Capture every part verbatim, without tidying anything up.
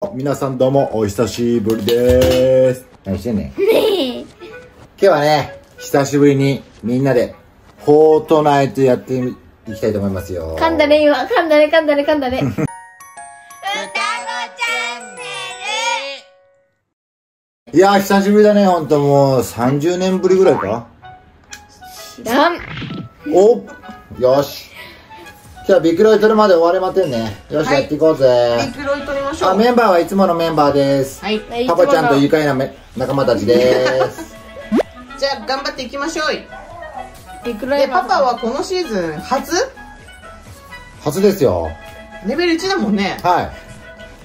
も皆さんどうもお久しぶりです。何してんねん。今日はね、久しぶりにみんなでフォートナイトやっていきたいと思いますよ。 噛んだね今、噛んだね噛んだね噛んだね。 歌子チャンネル。 いやー久しぶりだね、ほんともうさんじゅうねんぶりぐらいか。 知らん。 およし。今日はビッグロイ取るまで終われませんね。よし、はい、やっていこうぜ。 ビッグロイ取りましょう。 あ、メンバーはいつものメンバーです。 はい。 パパちゃんと愉快なめ仲間たちです。 じゃあ頑張っていきましょう。 ビッグロイで、パパはこのシーズン初初ですよ。 レベルいちだもんね。 はい。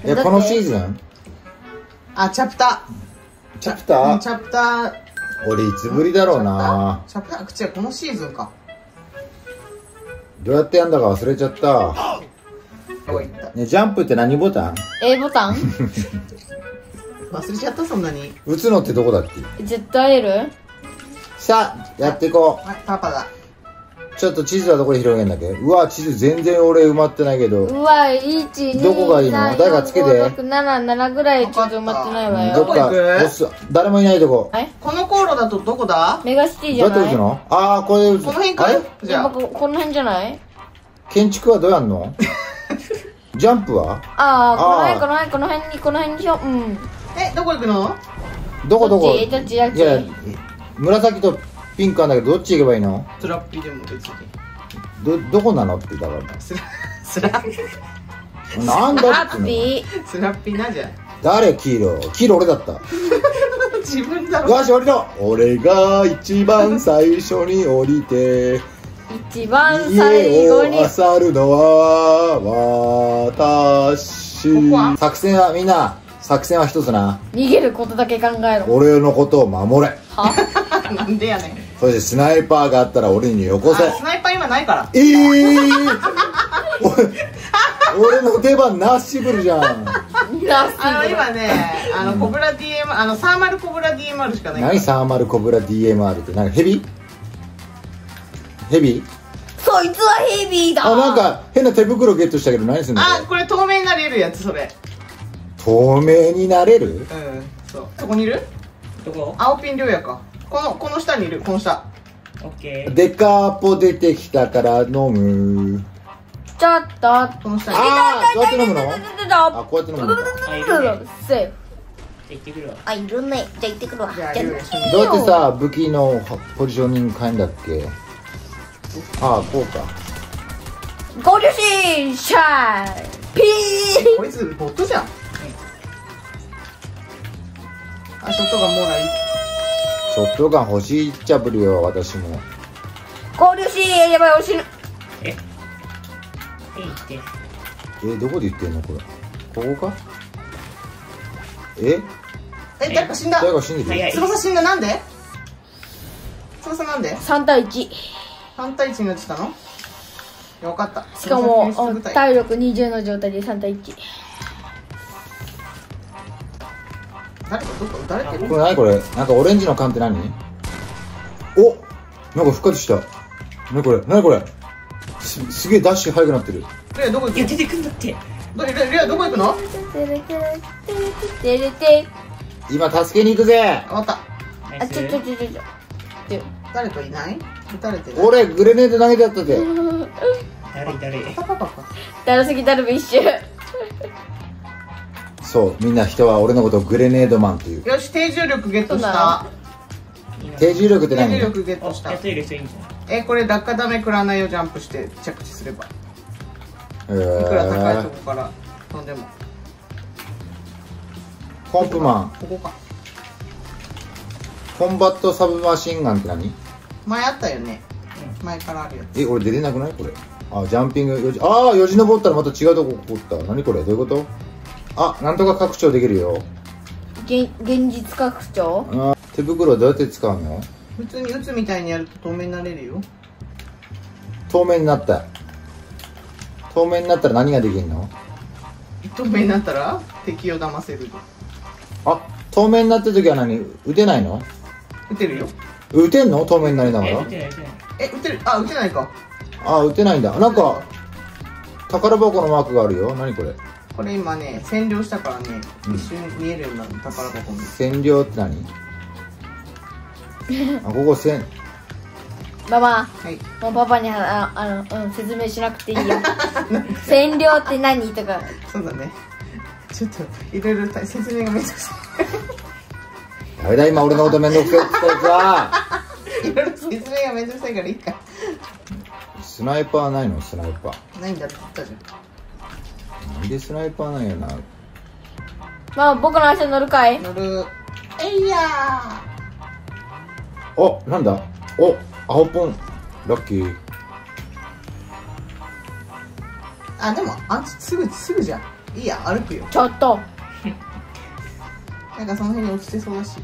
いや、このシーズンあ、チャプター。チャプターチャプター。 俺いつぶりだろうな。 チャプター、違う、このシーズンか。 どうやってやんだか忘れちゃった。 どういったね、ジャンプって何ボタン？ A ボタン？ 忘れちゃった、そんなに。 打つのってどこだっけ？ ゼットアイエル？ さあ、やっていこはい、パパだ。 う。ちょっと地図はどこで広げんだっけ？うわ、地図全然俺埋まってないけど。 うわ、いち、に、 どこがいいの？誰かつけて。 ろく、なな、ななぐらいちょっと埋まってないわよ。 どっか、ボス、誰もいないとこ。 え？ この航路だとどこだ？ メガシティじどうやゃない？ って打つの？あー、これで打つ。 この辺かあれ？ じゃあ。 ここの辺じゃない？ 建築はどうやんの？ジャンプは？ ああ、このあー辺、この辺、この辺に、この辺にしよう。うん。 え、どこ行くの？ どこどこ？ どっちどっちどっちいや、紫とピンクあんだけど、どっち行けばいいの？ スラッピーでも別に。 ど、どこなのってだから。 スラ、スラ、 なんだっつうの？ ハッピー。 スラッピーなじゃん。 誰？黄色。黄色俺だった。 自分だろ。 よし、降りろ。俺が一番最初に降りて一番最後に家を漁るのは私。 ここは作戦はみんな、作戦は一つな。 逃げることだけ考えろ。 俺のことを守れ。 は？ なんでやねん。 そしてスナイパーがあったら俺によこせ。 あ、スナイパー今ないから。 ええー、俺俺の出番なしぶるじゃん。 あの今ね、あのコブラ ディーエム、あのサーマルコブラ ディーエムアール しかないから。 何サーマルコブラ ディーエムアール って何？ヘビ？ヘビ？ そいつはヘビーだ。 あ、なんか変な手袋ゲットしたけど何すんの？ あ、これ透明になれるやつ、それ。 透明になれる？ うん、そう。そこにいる？ どこ？ 青ピン両やか。この、この下にいる、この下。 オッケー。 デカポ出てきたから飲む。 ちょっと。 この下に。 あー、どうやって飲むの？あ、 あ、 こうやって飲むのか。 あ、いるね。 セーフ。 じゃあ行ってくるわ。 あ、いるね。じゃあ行ってくるわ。 じゃあじゃあルール一緒にどうやってさ、武器のポジショニング変えんだっけ？ああ、こうか。 ゴリュシーシャーピー。 こいつボットじゃん。あ、ショットガンもうない。 ショットガン欲しいっちゃぶるよ、私も。 ゴリュシーやばい、俺死ぬ。 ええ、行って。 えー、どこで言ってんのこれ？ここか？え？ え、誰か死んだ。 誰か死んでる？ 早い。 翼死んだ、なんで？翼なんで？ さんたいいち。 さんたいいちになってたの？よかった。 しかも翼救出部隊体力にじゅうの状態でさんたいいち。 誰かどこ誰かいる？ これ何これ？なんかオレンジの缶って何？お！なんか復活した。何これ？何これ？す、すげえダッシュ速くなってる。 レアどこ行くいや、 の？ 出てくんだって。 どレアレアどこ行くの？ てれてれてれて。 今助けに行くぜ。 あ、わかっナイス。 あ、ちょちょちょちょちょ。で、 た。誰かいない？撃たれてない。 俺グレネード投げてやったぜ。 誰誰？ パパパパ。 だるすぎだるビッシュ。 そう、みんな人は俺のことをグレネードマンっていう。 よし、低重力ゲットしそうなた。 低重力って低何？ 重力ゲットしたやっ。といる人いいんじゃん。 え、これ落下ダメ食らわないよ、ジャンプして着地すれば。 えいくら高いとー、 こから飛んでも。 コンプマン。 ここか。 コンバットサブマシンガンって何？ 前あったよね。前からあるやつ。 え、俺出れなくないこれ？あ、ジャンピングよじ、ああ、よじ登ったらまた違うとこおった。何これ？どういうこと？あ、なんとか拡張できるよ。 現現実拡張？ あー、手袋どうやって使うの？ 普通に撃つみたいにやると透明になれるよ。 透明になった。透明になったら何ができるの？ 透明になったら敵を騙せる。 あ、透明になった時は何？撃てないの？ 撃てるよ。 撃てんの？透明になりながえ、 ら打。てない打てない。 え、撃てる。あ、撃てないか。 あ、撃てないんだ。なんか宝箱のマークがあるよ。何これ？ これ今ね占領したからね、 うん、 一瞬見えるようになる宝箱に。 占領って何？あ、ここせん。 ママ、 はい、 もうパパにああの、うん、説明しなくていいよ。占領って何とか。 そうだね。ちょっといろいろ説明がめんどくさい。 誰だ今俺のことめんどくさいって言ったやつは。 いろいろ説明がめんどくさいからいいか。 スナイパーないの？スナイパーないんだって言ったじゃん。なんでスナイパーなんやな。 まあ僕の足に乗るかい？ 乗る。えいやー。お、なんだ。お、青ポンラッキー。 あ、でもあんすぐすぐじゃん。いいや、歩くよ。 ちょっとなんかその辺に落ちてそうだし。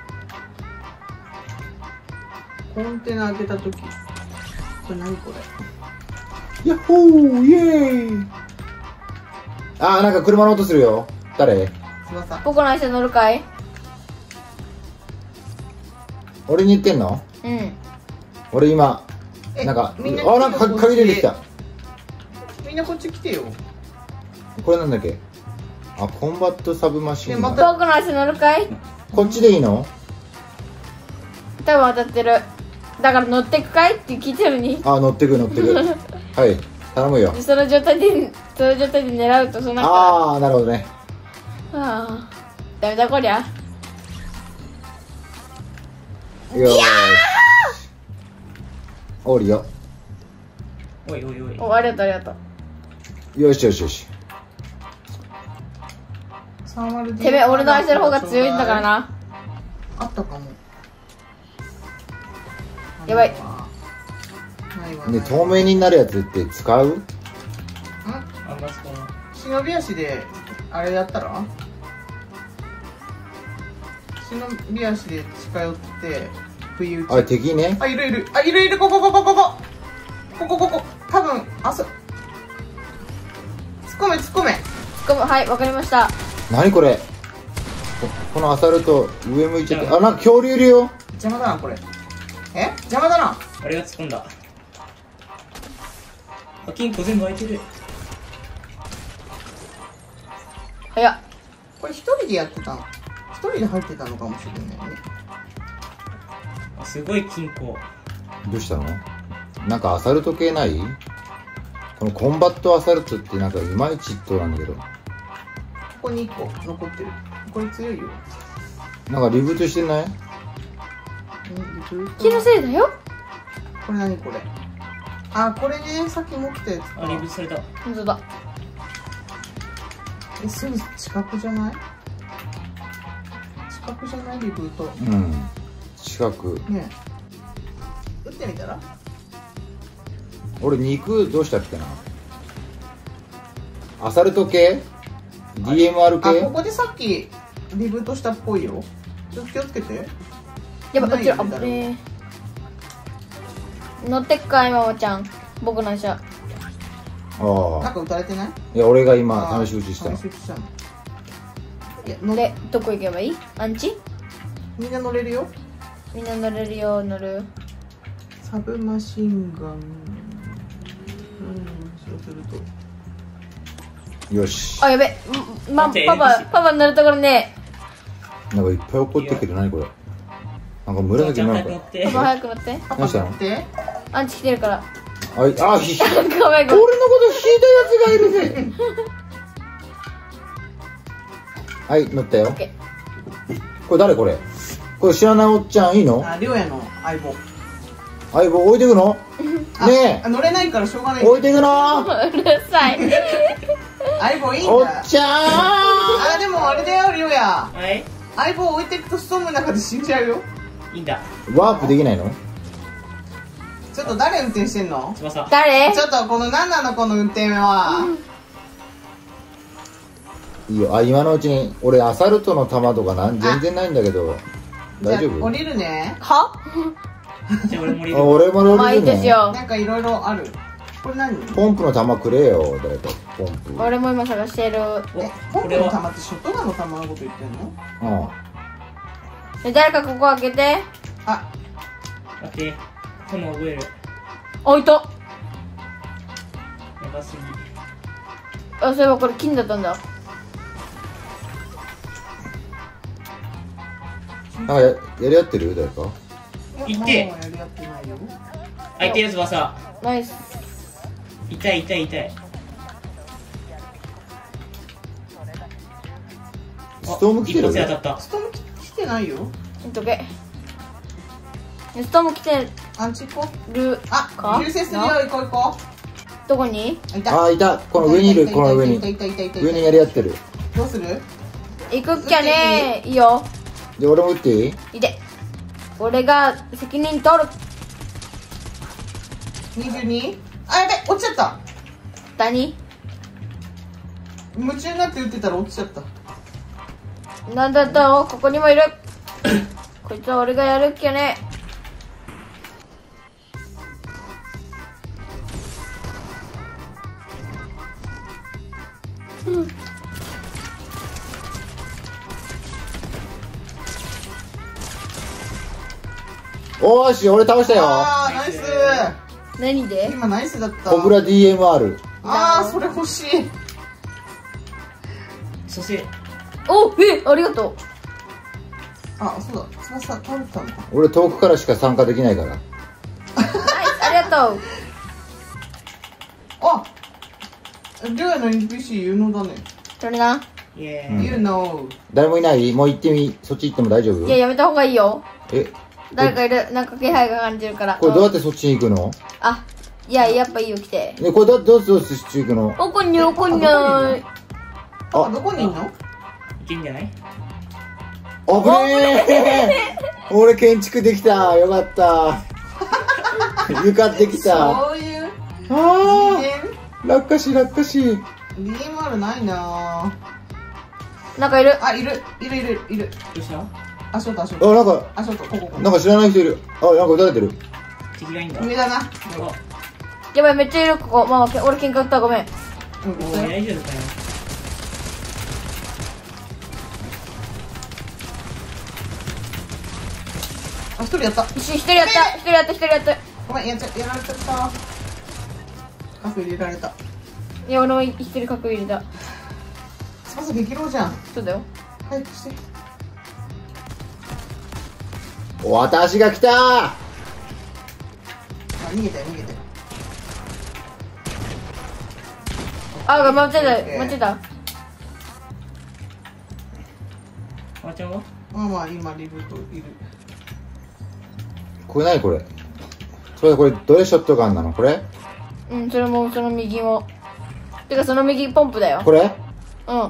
コンテナ開けた時、これ何これ？ ヤッホーイエーイ。あー、なんか車の音するよ。誰？ 翼。 僕の足に乗るかい？ 俺に言ってんの？ うん。 俺今なんかあ、なんか鍵出てきた。 みんなこっち来てよ。 これなんだっけ？あ、コンバットサブマシン。 僕の足に乗るかい？ こっちでいいの？ 多分当たってる。だから乗ってくかいって聞いてるに。 あ、乗ってく乗ってく。はい、頼むよ。 その状態でその状態で狙うとそのなんか。 ああ、なるほどね。 ああ、ダメだこりゃ。 よーし。おるよ。 おいおいおい。 お、ありがとうありがとう。 よしよしよし。 てめえ俺の足の方が強いんだからな。 あったかも。 やばい。 ね、透明になるやつって使う？ん？ あ、マスコの忍び足であれやったら？忍び足で近寄って不意打ち。 あれ敵ね。 あ、いるいる。あ、いるいる。ここここここ。ここここ。多分あそ。突っ込め突っ込め。 突っ込む。はい、わかりました。 何これ？こ, このアサルト上向いちゃって。あ、なんか恐竜いるよ。 邪魔だなこれ。え？邪魔だな。 俺が突っ込んだ。あ、金庫全部開いてる。 早っ。 これ一人でやってたの？一人で入ってたのかもしれないね。 あ、すごい金庫。 どうしたの？なんかアサルト系ない？このコンバットアサルトってなんかいまいち一等なんだけど。ここにいっこ残ってる。これ強いよ。 なんかリブートしてない？ 気のせいだよ。 これ何これ？あ、これね、さっき持ってたやつか。 あ、リブートされた。 本当だ。 え、すぐ近くじゃない？近くじゃないリブート。 うん。近く。 ねえ。撃ってみたら？ 俺肉どうしたっけな。アサルト系 ディーエムアール 系。 あ、ここでさっきリブートしたっぽいよ。ちょっと気をつけて。 やば、こっちら、あぶねー。乗ってっかい、ママちゃん。僕の足は。 ああ。 なんか撃たれてない？ いや、俺が今試し撃ちしたの。 試し撃ちしたの。いや、乗で、どこ行けばいい？アンチ？ みんな乗れるよ。 みんな乗れるよ、乗る。 サブマシンガン。うん、そうすると。 よし。 あ、やべ。ま、パパ、パパ乗るところね。 なんかいっぱい怒ってるけど、何これ。なんか紫のなんか。 パパ早く乗って。 何したの？ アンチ来てるから。 あい、あ、ひ。 ごめんごめん。 俺のこと引いたやつがいるぜ。はい、乗ったよ。これ誰これ？これ知らないおっちゃんいいの？ あ、りょうやの相棒。 相棒置いてくの？ねえ。乗れないからしょうがない。 置いてくの？ うるさい。 相棒いいんだ。 おっちゃん。 あ、でもあれだよ、りょうや。 はい。 相棒置いてくとストームの中で死んじゃうよ。 いいんだ。 ワープできないの？ ちょっと誰運転してんの？ 誰？ ちょっとこの何なのこの運転は。 いいよ。あ、今のうちに俺アサルトの弾とかなん全然ないんだけど大丈夫？ 降りるね。 は？ じゃあ俺も降りる。 あ、俺も降まあいりるね。 いですよ。 なんかいろいろある。これ何？ ポンプの弾くれよ、誰か。ポンプ。 俺も今探してる。 え、ポンプの弾ってショットガンの弾のこと言ってんの？ うん。 え、誰かここ開けて。 あ、 オッケー。弾覚える。 置いと。 やばすぎ。 あ、そういえばこれ金だったんだ。 なんかや、やり合ってる誰か。 行ってママはやり合ってないよ。 あ、いてる翼。 ナイス。 痛い痛い痛い。 ストーム来てる一発で当たった。 ストーム来てないよ。 ほんとけ。ストーム来てアンチ行こう。 るあ、 か流星するよ。行こう行こどこにう。あいた。 あー、いた。この上にいる、この上に。 いたいたいたいたいた。 上にやり合ってる。 どうする？ 行くっきゃねー。いいよ。 で、俺も打っていい？ いて。俺が責任取る。 にじゅうに？あ、やべ、落ちちゃった。 何夢中になって打ってたら落ちちゃった。 なんだったの？ここにもいる。こいつは俺がやるっきゃね。 おーし、俺倒したよ。 あー、ナイス。 何で？ 今ナイスだった。 コブラ ディーエムアール。 あー、それ欲しい。 そしてお、え、ありがとう。 あ、そうだ。翼倒れたんだ。 俺遠くからしか参加できないから。 ナイス、ありがとう。 あ、りょうやの エヌピーシー 有能だね。 それな。 イエうん You know。 誰もいない？もう行ってみ、そっち行っても大丈夫？ いや、やめた方がいいよ。 え、 誰かいる。なんか気配が感じるから。 これどうやってそっちに行くの？ あ、いや、やっぱいいよ、来て。 ね、これどどうしてどうしてそっち行くの？ おこにおこにゃーい。 あ、どこにいんの？ いけんじゃない？ あぶねー俺建築できた。よかった。床できた。 そういうあ次ー、落下し落下し。 元 ディーエムアール ないなぁ。 なんかいる。 あ、いるいるいるいる。 どうした？ 足音足あ、 音なんか、 足音、ここここなんか知らない人いる。あ、なんか撃たれてる。 敵がいいんだ。 上だな。 あ、 やばい、めっちゃいる、ここ。ママ、け俺喧嘩売った。ごめん。 うん、 お嘘よ。 ー大丈夫かよ。 あ、一人やった。 一一人やった。一人やった、一人やった。 ごめん、やっちゃ、やられちゃった。カフェ入れられた。 いや、俺も一人角入れた。 翼激浪じゃん。 そうだよ。 早くして。 私が来たー。 あ、逃げたよ、逃げたよ。 あ、間違えた、間違えた。 あーちゃんは？ まあまあ、今、リブートいる。 これ何これ？それこれどれショットガンなのこれ？ うん、それもその右も。てか、その右ポンプだよ。 これ？ うん。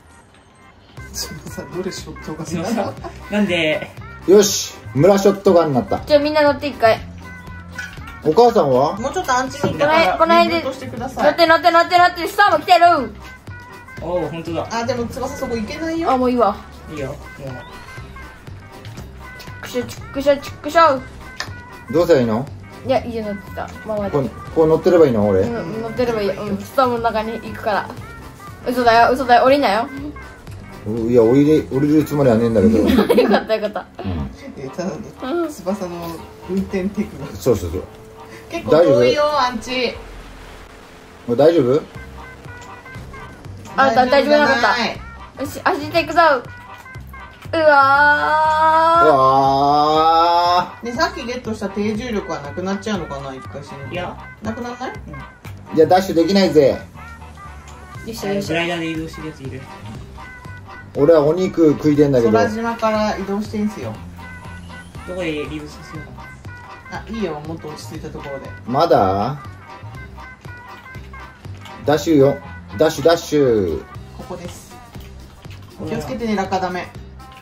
翼、どれショットがすいません。なんで、 よし、村ショットガンになった。 じゃあみんな乗って一回。 お母さんは？ もうちょっとアンチに行ったからこの辺リブートしてくだ乗さい。 って乗って乗って乗って、スターも来てる。 おお、ほんとだ。 あ、でも翼そこ行けないよ。 あ、もういいわ。 いいよ。もう。 くしょちくしょちくしょ。 どうしたらいいの？ いや、家乗ってた。ママで。 こうこう乗ってればいいの俺？ うん、乗ってればいいよ。うん、スターもの中に行くから。嘘だよ、嘘だよ、降りなよ。 いや、降りれ、降りるつもりはねえんだけど。うん。 よかったよかった。 えただの翼の運転テクがそうそうそう。 結構遠いよ、アンチ。 もう大丈夫？ あ、だ大丈夫なかった。 た。よし、走っていくぞ。うわうわね、さっきゲットした低重力はなくなっちゃうのかな、一回死ぬと。 いや、 なくならない？ ー。いや、ダッシュできないぜ。 ー。よっしゃよっしゃ。 グライダーで移動してるやついる。 俺はお肉食いてんだけど。 空島から移動してんすよ。 どこでリードさせようかな。 あ、いいよ、もっと落ち着いたところで。 まだダッシュよ。ダッシュダッシュ。 ここです。気をつけてね、落下ダメ。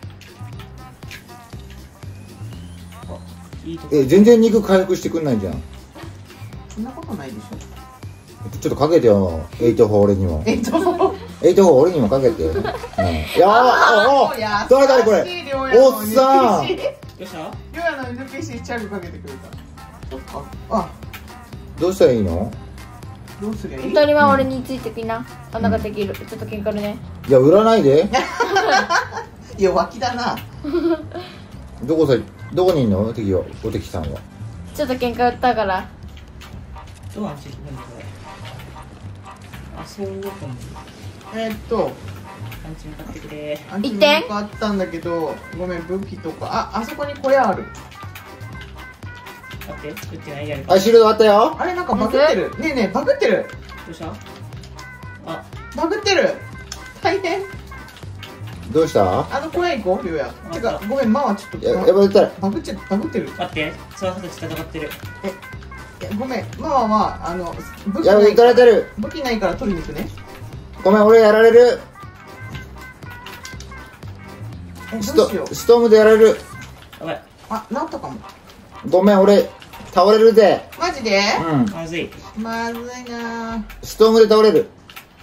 いいとこ。 え、全然肉回復してくんないじゃん。 そんなことないでしょ。 ちょっとかけてよ、エイトフォー俺にも。 えっと、 エイトフォー俺にもかけて。うん、いやー、ああ、誰誰これ。おっさん。 りょどうした？ うやの エヌピーシー チャグかけてくれた。そっか。あ、 どうしたらいいの？ どうすりゃいい？ 一人は俺についてきな。あ、なんかできる。ちょっと喧嘩るね。 いや、売らないで。 いや、脇だな。 どこさ、どこにいんの敵は、お敵さんは。 ちょっと喧嘩売ったから。 どう安心なんだこれ。 あ、そういうことも。 えーっとアンチ向かってくれ。 あっちにあったんだけど、ごめん、武器とか、あ、あそこに小屋ある。 待って、撃ってないやるか。 あ、シールドあったよ。 あれなんかバグってる。ねえねえ、バグってる。 どうした？あ、 バグってる。大変。 どうした？ あの小屋行こう、りょうや。てか、ごめん、ママちょっと。 や、やばいったら。 バグっちゃ、バグってる。 待って、翼たち戦ってる。 え、いやごめん、ママは、あの、武器やばい、 ない行かれてる。 武器ないから取りに行くね。 ごめん、俺やられる。 え、 ストどうしよう。 ストームでやられる。 やばい。 あ、なったかも。 ごめん、俺倒れるぜ。 マジでうん。 まずい。 まずいなぁ。 ストームで倒れる。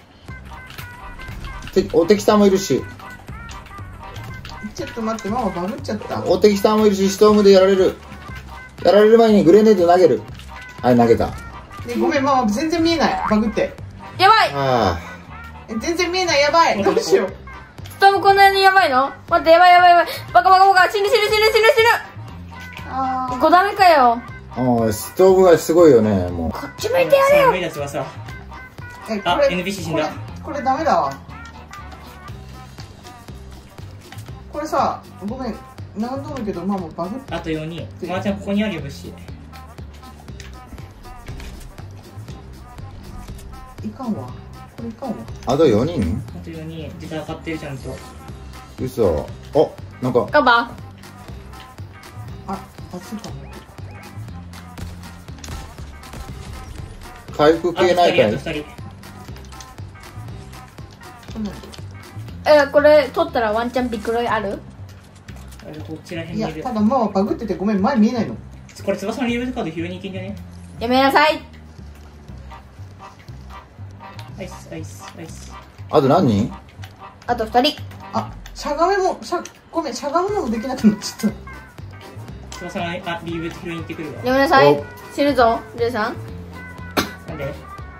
てお敵さんもいるし、 ちょっと待って、ママバグっちゃった。 お敵さんもいるし、ストームでやられる。やられる前にグレネード投げる。はい、投げた。 ね、ごめん、ママ全然見えない。バグって。 やばい。 あえ全然見えない、やばい。どうしよう。 ストームこんなにやばいの？待って、やばいやばいやばい。バカバカバカ。死ぬ死ぬ死ぬ死ぬ死あぬ。ごダメかよ。 あ。ああ、ストームがすごいよね、もこっち向いてやれよ。 無理だ翼。 ーえ、 あこれ、 エヌピーシー 死んだこれ、これダメだわ。これさ、ごめん、何度も言うけど、ママバグって。 あとよにん。まーちゃんここにあるよ物資。 いかんわ。これいかんわ。 う。あとよにん？ あとよにん。実は勝ってるちゃんと。 嘘。お、なんか、 カバあ、熱いかも。 回復あとふたり、あ系ないかい？ とふたり。 こんなんでー。え、これ取ったらワンチャンビッグロイある？ あれこっちらへんいや、 にいる。 ただママバグっててごめん、前見えないの。 これ翼のリーブカード拾いに行けんじゃね？ やめなさい。 アイス、アイス、アイス。 あと何人？ あと二人。 あ、しゃがめも、しゃ、ごめん、しゃがむのもできなくなっちゃった。 翼のあリーブ拾いに行ってくるわ。 やめなさいお。 死ぬぞ、ジェイさん。 なんで？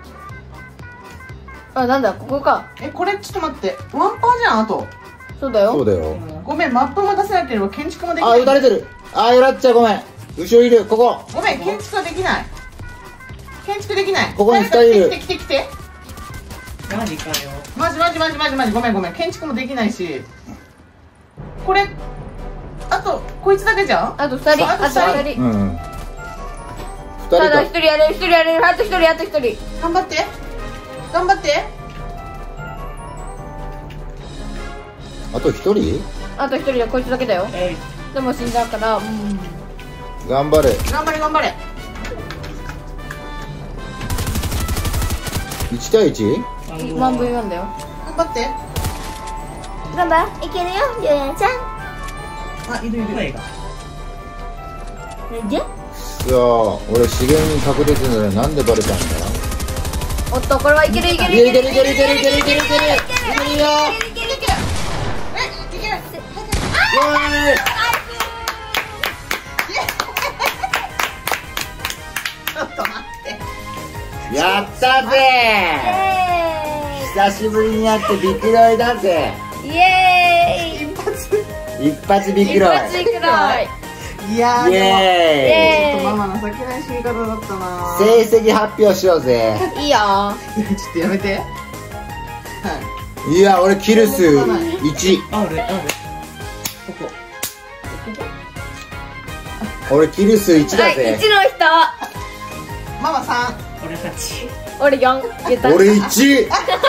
あ、なんだ、ここか。 え、これちょっと待って、ワンパーじゃん、あと。 そうだよ。 そうだよ。 ごめん、マップも出せなければ建築もできあ、 ない。 撃たれてる。あ、よらっちゃう、ごめん。後ろいる、ここ。 ごめん、建築はできない。建築できない。 ここに二人いる来て来て来て来て。 マジかよ。 マジマジマジマジマジ、ごめんごめん、建築もできないし。これ、あと、こいつだけじゃん。 あと二人。 あとあと二二人。 うん。二ただ一人か。 人やれる、一人やれる。あと一人、あと一人。 頑張って。頑張って。 あと一人？ あと一人でこいつだけだよ。 えでも死んだから、うん。 頑張れ。 頑張れ頑張れ。 いち対 いち？ ー、 ワンブイワンだよ。 頑張って。 頑張いけるよ、りょうやちゃん。 あ、いるいる。 声が。 で、 いやー、俺資源に隠れてるのになんでバレたんだ？ おっと、これはいけるいけるいけるいけるいけるいけるいけるいけるいけるいけるよ。 いけるいける。え、いける。ちょっと待って。 やったぜー。久しぶりにやってビクロイだぜ。 イエーイ。 一発。 一発ビク一ロイ。 発いくらい。 いやー、 イでも。 エーイ。 ちょっとママの情けない死に方だったな。 成績発表しようぜ。 いいよ。 いや、ちょっとやめて。はい。 いや、俺キル数いち。 ある、ある。ここ。 俺キル数いちはい、 だぜ一。の人。 ママさん。 俺たち。 俺四。言った。 俺いち。い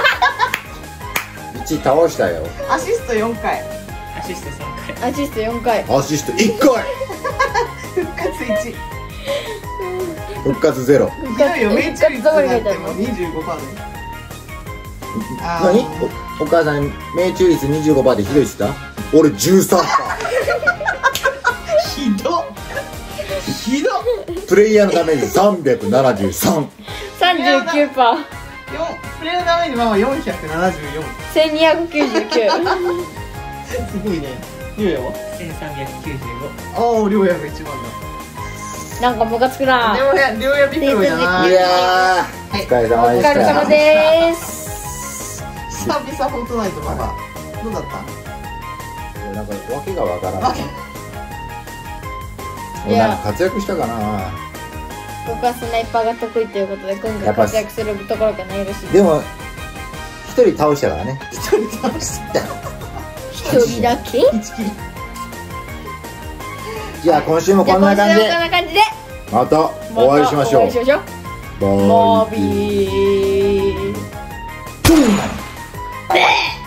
ち倒したよ。 アシストよんかい。 アシストさんかい。 アシスト四回。 アシストいっかい。 復活いち。 復活ゼロ。 ひどいよ、命中率どこだに書いてあるのってもうにじゅうごパーセント。あー何？おお母さん命中率 にじゅうごパーセント でひどいっつった？俺 じゅうさんパーセンひどっ。ひどっ。 ト。プレイヤーのダメージさんびゃくななじゅうさん。 三十九パー。 よんプレイのダメージママよんひゃくななじゅうよん。 千二百九十九。 すごいね。りょうやは？ せんさんびゃくきゅうじゅうご。 ああ、りょうやが一番だ。 なんかムカつくな。 りょうや、りょうやビクロイだな。 いやー、お疲れ様おでした。 疲れ様でーす。 久々フォートナイトママ。どうだった？ なんかわけがわからわけない。俺なんか活躍したかな。 僕はスナイパーが得意ということで今回やっぱ活躍するところがないらしい。 でも人倒したからね。 一人倒した一人だけ。 一キリ。 じゃあ今週もじゃあこんな感じで今週もこんな感じでまたお会いしましょう。 お会いしましょう。 バイモービー。 バイ。